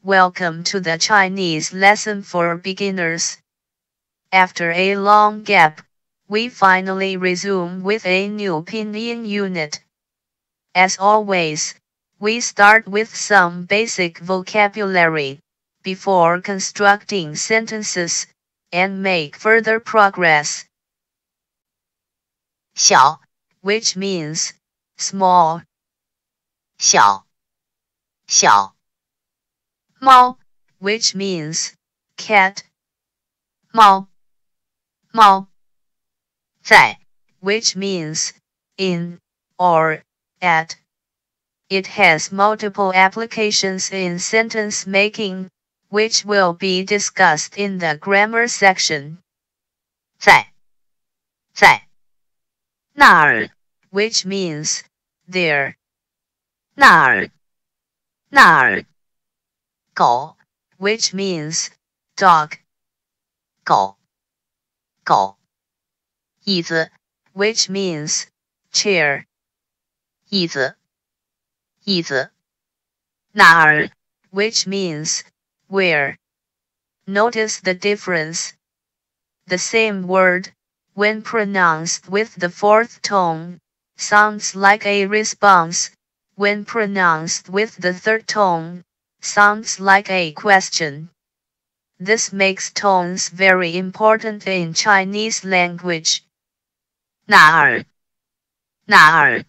Welcome to the Chinese lesson for beginners. After a long gap, we finally resume with a new Pinyin unit. As always, we start with some basic vocabulary, before constructing sentences, and make further progress. 小, which means small. 小, 小. 猫, which means cat. 猫, 猫. 在, which means in or at. It has multiple applications in sentence making, which will be discussed in the grammar section. 在, 在. 那儿, which means there. 那儿, 那儿. 狗, which means dog. 狗, 狗. 椅子, which means chair. 椅子, 椅子. 哪儿, which means where. Notice the difference. The same word, when pronounced with the fourth tone, sounds like a response. When pronounced with the third tone, sounds like a question. This makes tones very important in Chinese language. 哪儿, 哪儿.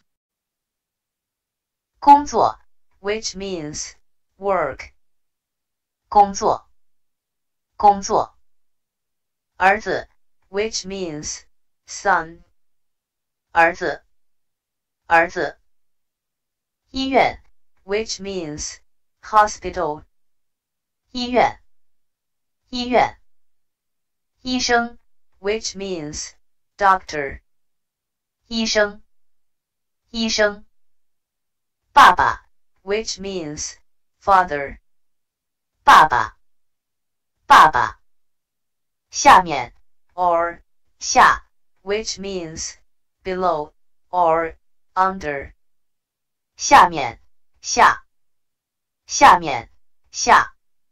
工作, which means work. 工作, 工作. 儿子, which means son. 儿子, 儿子. 医院, which means hospital. 医院, 医院. 医生, which means doctor. 医生, 医生. 爸爸, which means father. 爸爸, 爸爸. 下面, or 下, which means below or under. 下面, 下. 下面, 下.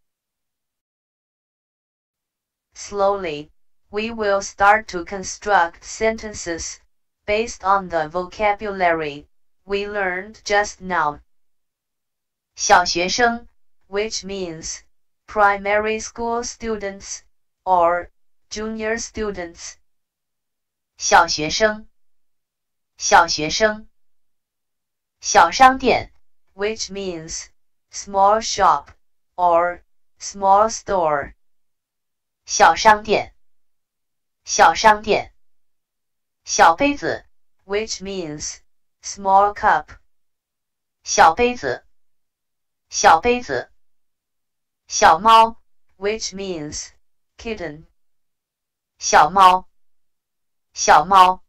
Slowly, we will start to construct sentences based on the vocabulary we learned just now. 小学生, which means primary school students or junior students. 小学生, 小学生. 小商店, which means small shop or small store. 小商店, 小商店. 小杯子, which means small cup. 小杯子, 小杯子. 小猫, which means kitten. 小猫, 小猫.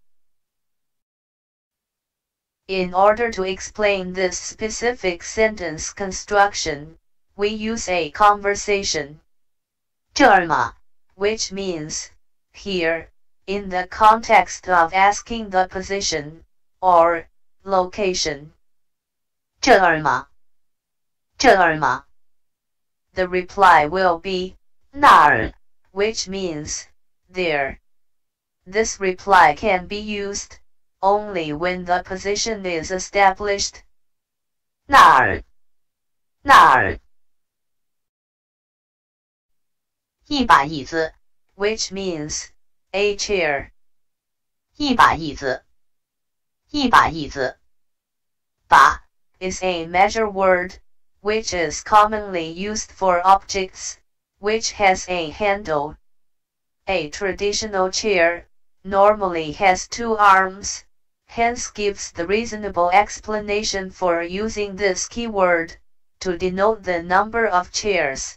In order to explain this specific sentence construction, we use a conversation. 这儿吗? Which means here, in the context of asking the position or location. 这儿吗? 这儿吗? The reply will be 那儿, which means there. This reply can be used only when the position is established. 那儿, 那儿. 一把椅子, which means a chair. 一把椅子, 一把椅子. 把 is a measure word, which is commonly used for objects, which has a handle. A traditional chair normally has two arms, hence gives the reasonable explanation for using this keyword to denote the number of chairs.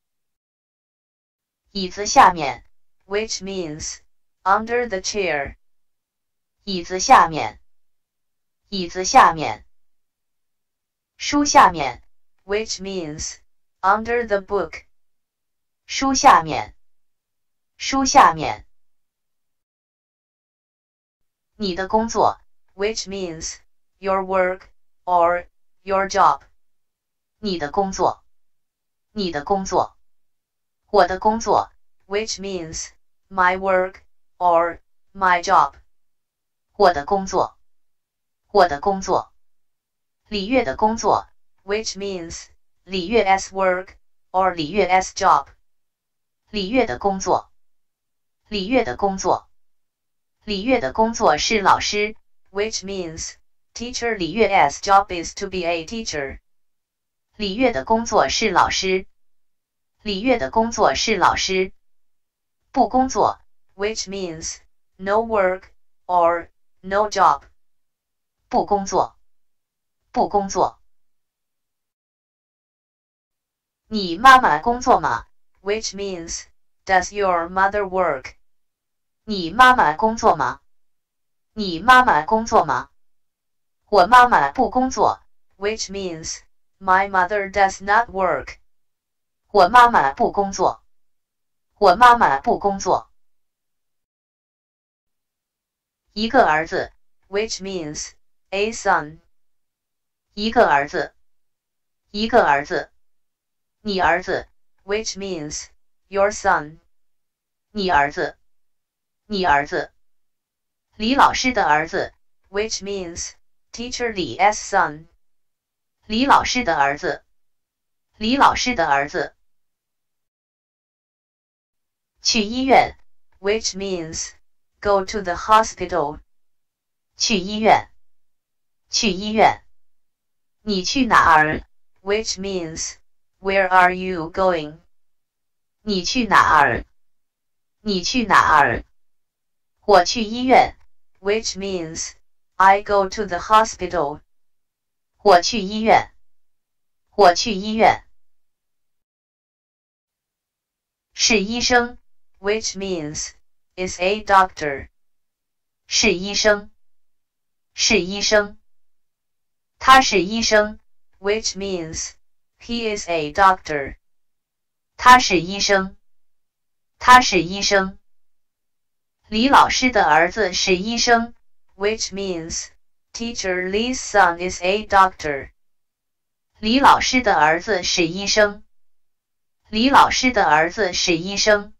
椅子下面, which means under the chair. 椅子下面, 椅子下面. 书下面, which means under the book. 书下面, 书下面. 你的工作, which means your work or your job. 你的工作. 你的工作，我的工作 which means my work or my job. 我的工作，我的工作。李月的工作 which means 李月 's work or 李月 's job. 李月的工作，李月的工作。李月的工作是老师 which means teacher 李月 's job is to be a teacher. 李月的工作是老师，李月的工作是老师。不工作 which means no work or no job. 不工作，不工作。你妈妈工作吗 which means does your mother work. 你妈妈工作吗？你妈妈工作吗？我妈妈不工作 which means my mother does not work. 我妈妈不工作，我妈妈不工作。一个儿子 which means a son. 一个儿子，一个儿子。你儿子 which means your son. 你儿子，你儿子。李老师的儿子 which means teacher Li S son. 李老师的儿子，李老师的儿子。去医院 which means go to the hospital. 去医院，去医院。你去哪儿 which means where are you going. 你去哪儿，你去哪儿。我去医院 which means I go to the hospital. 我去医院，我去医院。是医生 which means is a doctor. 是医生，是医生。他是医生 which means he is a doctor. 他是医生，他是医生。李老师的儿子是医生 which means teacher Li's son is a doctor. 李老师的儿子是医生，李老师的儿子是医生。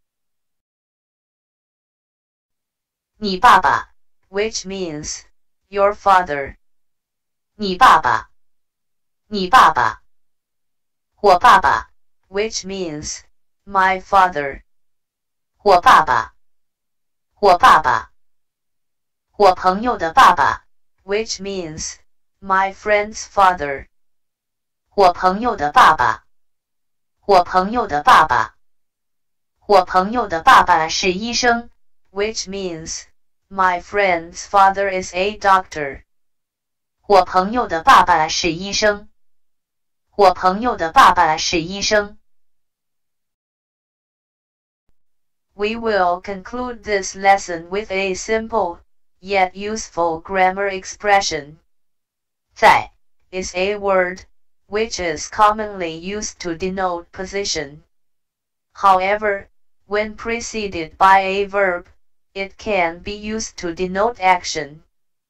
你爸爸 which means your father. 你爸爸，你爸爸。我爸爸 which means my father. 我爸爸，我爸爸。我朋友的爸爸 which means my friend's father. 我朋友的爸爸，我朋友的爸爸。我朋友的爸爸是医生 which means my friend's father is a doctor. 我朋友的爸爸是医生，我朋友的爸爸是医生。We will conclude this lesson with a simple, yet useful grammar expression. 在 is a word, which is commonly used to denote position. However, when preceded by a verb, it can be used to denote action.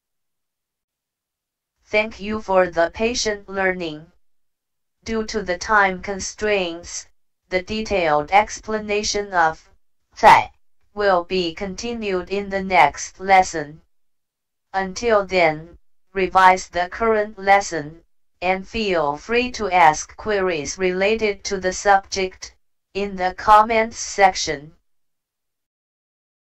Thank you for the patient learning. Due to the time constraints, the detailed explanation of 在 will be continued in the next lesson. Until then, revise the current lesson, and feel free to ask queries related to the subject in the comments section.